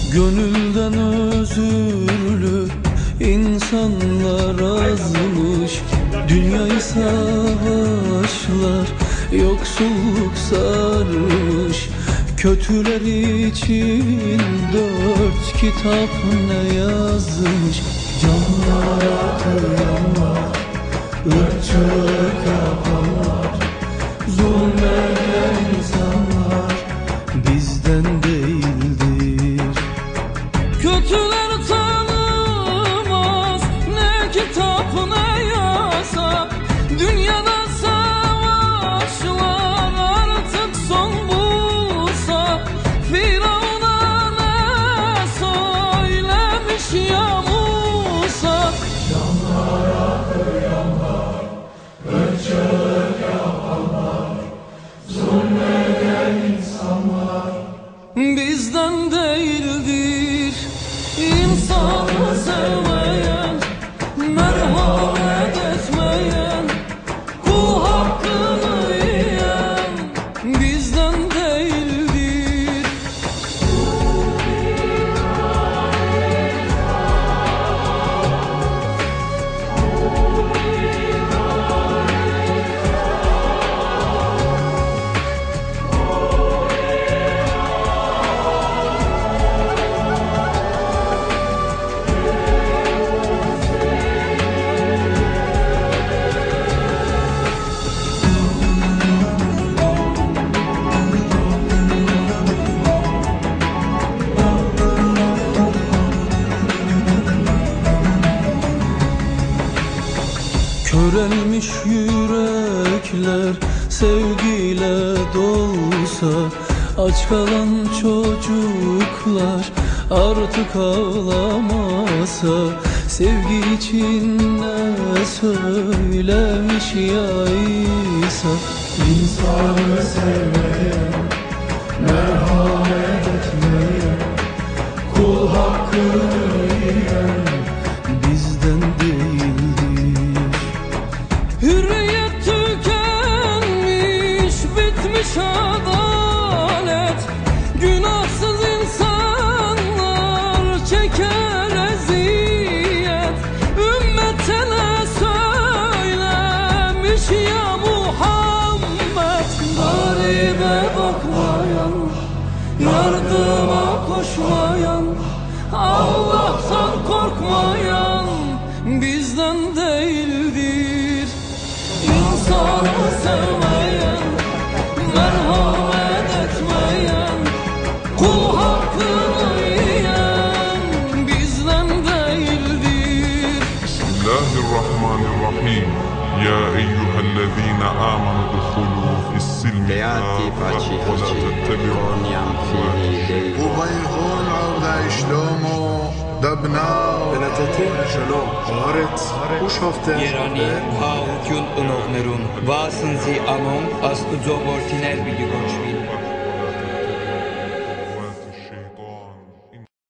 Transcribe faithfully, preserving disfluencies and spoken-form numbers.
Gönülden özürlü insanlar azmış. Dünyayı savaşlar, yoksulluk sarmış. Kötüler için dört kitap ne yazmış. Canlara kıyanlar, ırkçılık yapanlar, zulmeden insanlar bizden değildir. Kötüler tanımaz ne kitap ne yasa. Dünyada savaşlar artık son bulsa. Firavun'a ne söylemiş ya Musa? Canlara kıyanlar, ırkçılık yapanlar, zulmeden insanlar bizden değildir. İnsanı sevmeyen, merhamet etmeyen, kul hakkını yiyen bizden değildir. Körelmiş yürekler sevgiyle dolsa. Aç kalan çocuklar artık ağlamasa. Sevgi için ne söylemiş ya İsa? İnsanı sevmeyen, merhamet etmeyen, kul hakkını yiyen bizden değildir. Hürriyet tükenmiş, bitmiş adalet. Günahsız insanlar çeker eziyet. Ümmete ne söylemiş ya Muhammed? Garibe bakmayan, yardıma koşmayan, Allah'tan korkmayan bizden değildir. İnsanı sevmeyen, merhamet etmeyen, kul hakkını yiyen bizden değildir. Bismillahirrahmanirrahim. Ya eyyühellezine amanu dukhulu fissilmi kafatan ve la tettebi'u وبيهون عودة شلومو دبنا بنتته شلوم غارت وشافته Gerani ha ukyun unognerun. Vasen sie anon as uzovortiner bidigoch.